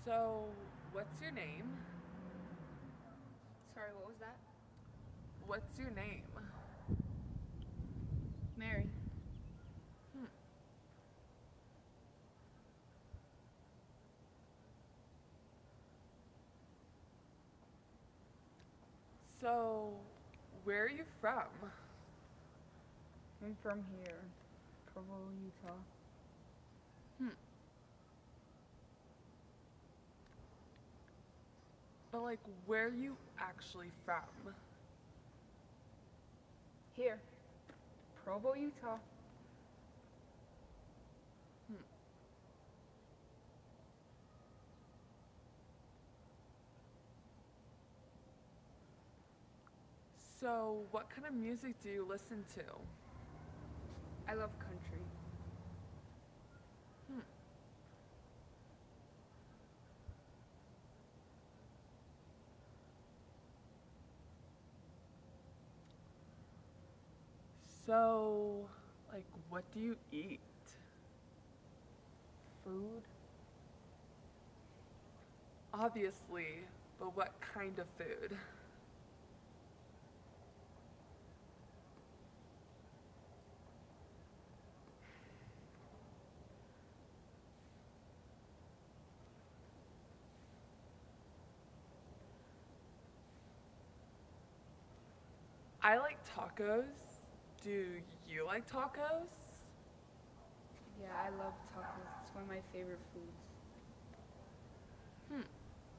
So, what's your name? Sorry, what was that? What's your name? Mary. Hmm. So, where are you from? I'm from here, Provo, Utah. Hmm. But, like, where are you actually from? Here, Provo, Utah. Hmm. So, what kind of music do you listen to? I love country. Hmm. So, like, what do you eat? Food. Obviously, but what kind of food? I like tacos. Do you like tacos? Yeah, I love tacos. It's one of my favorite foods. Hmm.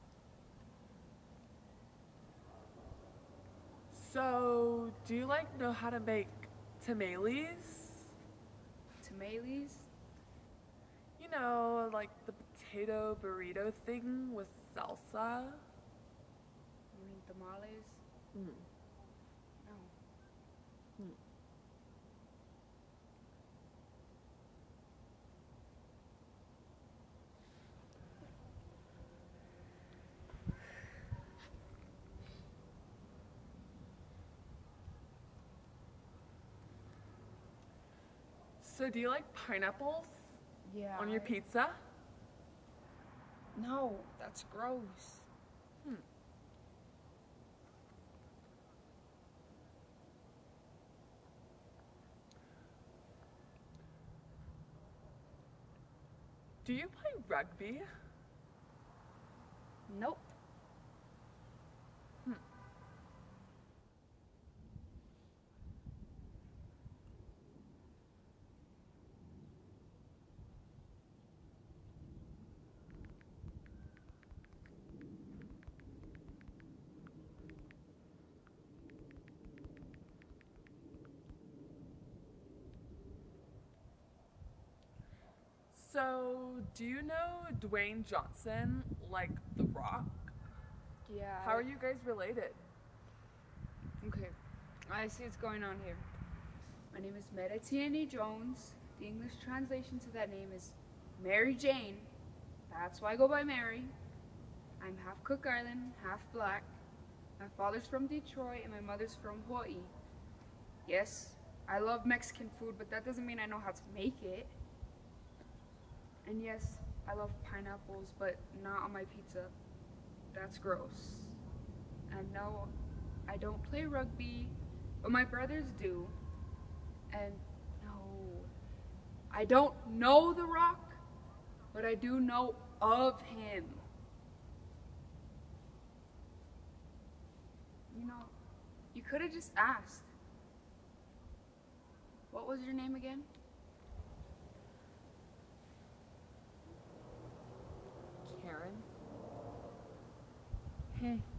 So, do you like know how to make tamales? Tamales? You know, like the potato burrito thing with salsa? You mean tamales? Mm. No. Hmm. So, do you like pineapples Yeah. on your pizza? No, that's gross. Hmm. Do you play rugby? Nope. Hmm. So, do you know Dwayne Johnson, like The Rock? Yeah. How are you guys related? Okay. I see what's going on here. My name is Meditiani Jones. The English translation to that name is Mary Jane. That's why I go by Mary. I'm half Cook Island, half black. My father's from Detroit and my mother's from Hawaii. Yes, I love Mexican food, but that doesn't mean I know how to make it. And yes, I love pineapples, but not on my pizza. That's gross. And no, I don't play rugby, but my brothers do. And no, I don't know The Rock, but I do know of him. You know, you could have just asked. What was your name again? Karen? Hmm.